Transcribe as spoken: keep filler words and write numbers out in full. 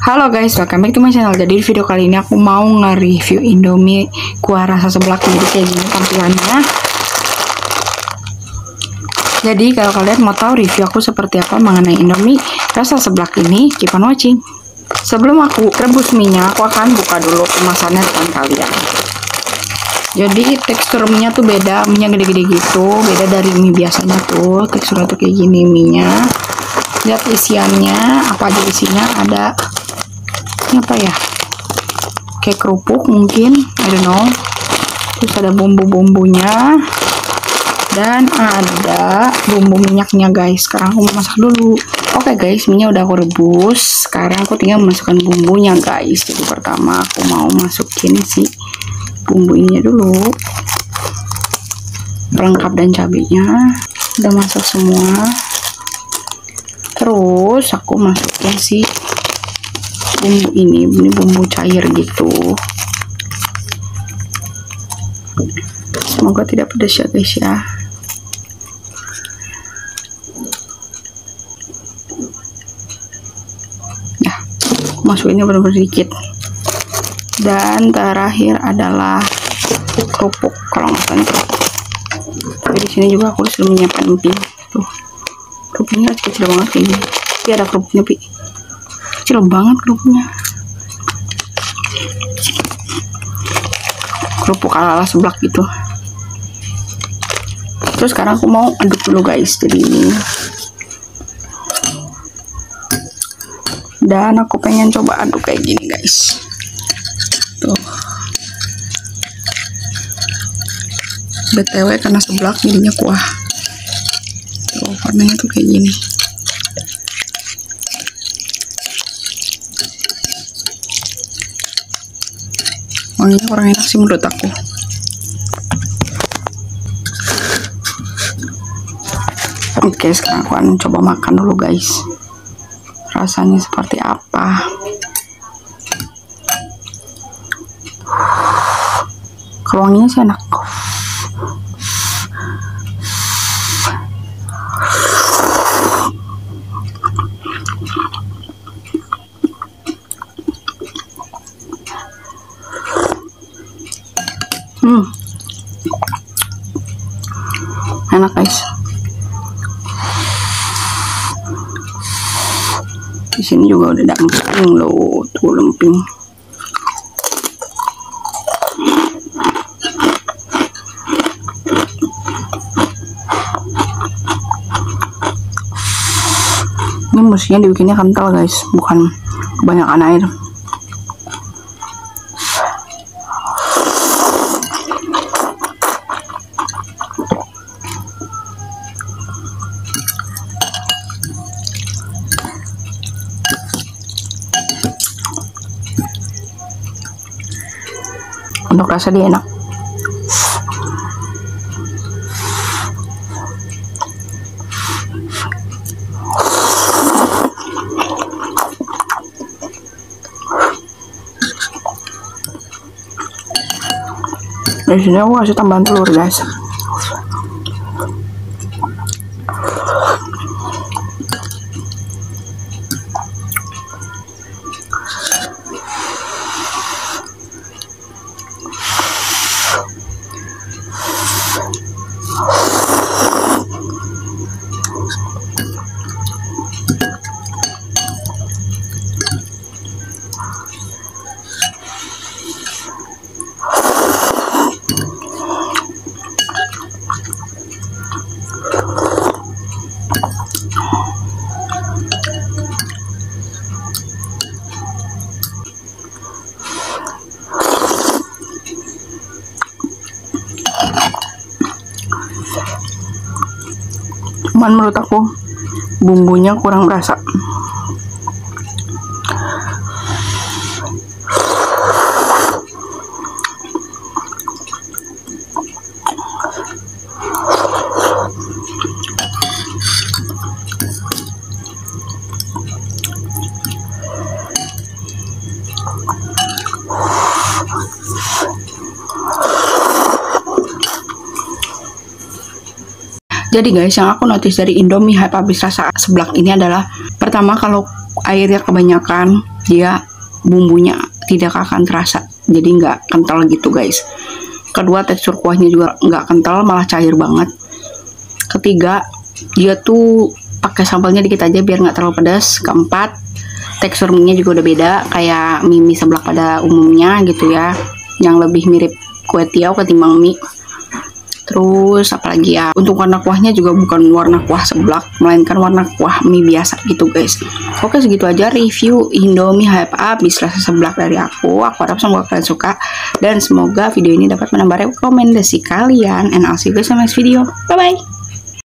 Halo guys, welcome back to my channel. Jadi di video kali ini aku mau nge-review Indomie kuah rasa seblak. Jadi kayak gini tampilannya. Jadi kalau kalian mau tahu review aku seperti apa mengenai Indomie rasa seblak ini, keep on watching. Sebelum aku rebus minyak, aku akan buka dulu kemasannya depan kalian. Jadi tekstur minyak tuh beda, minyak gede-gede gitu, beda dari mie biasanya tuh. Teksturnya tuh kayak gini minyak. Lihat isiannya, apa aja isinya, ada ini apa ya, kayak kerupuk mungkin, I don't know. Terus ada bumbu-bumbunya dan ada bumbu minyaknya guys. Sekarang aku mau masak dulu. Oke guys, minyak udah aku rebus. Sekarang aku tinggal memasukkan bumbunya guys. Jadi pertama aku mau masukin si bumbu ini dulu, pelengkap dan cabenya udah masuk semua. Terus aku masukin si bumbu ini, ini bumbu cair gitu. Semoga tidak pedas ya guys ya. Ya, masukinnya benar-benar dikit. Dan terakhir adalah kerupuk, kalau nggak salah kerupuk. Tapi di sini juga aku sudah menyiapkan emping. Tuh, kerupuknya kecil banget kayak gini. Tapi ada kerupuknya, pi. Kecil banget kerupuknya. Kerupuk ala-ala seblak gitu. Terus sekarang aku mau aduk dulu guys. Jadi ini. Dan aku pengen coba aduk kayak gini guys. Tuh. B T W karena seblak jadinya kuah. Tuh, warnanya tuh kayak gini. Wanginya kurang enak sih menurut aku. Oke, sekarang aku akan coba makan dulu guys. Rasanya seperti apa? Wanginya sih enak. Hmm, enak guys. Di sini juga udah ada emping loh, tuh lemping. Ini mestinya dibikinnya kental guys, bukan kebanyakan air. Untuk rasa dia enak. Di sini aku kasih tambahan telur guys. Cuman menurut aku bumbunya kurang berasa. Jadi guys, yang aku notice dari Indomie hype habis rasa seblak ini adalah pertama kalau airnya kebanyakan, dia bumbunya tidak akan terasa, jadi nggak kental gitu guys. Kedua, tekstur kuahnya juga nggak kental, malah cair banget. Ketiga, dia tuh pakai sambalnya dikit aja biar nggak terlalu pedas. Keempat, tekstur mie-nya juga udah beda kayak mie mie seblak pada umumnya gitu ya, yang lebih mirip kue tiaw ketimbang mie. Terus apalagi ya, untuk warna kuahnya juga bukan warna kuah seblak, melainkan warna kuah mie biasa gitu guys. Oke, segitu aja review Indomie Hype Up bis rasa seblak dari aku. Aku harap semoga kalian suka dan semoga video ini dapat menambah rekomendasi kalian. And I'll see you guys in the next video. Bye bye.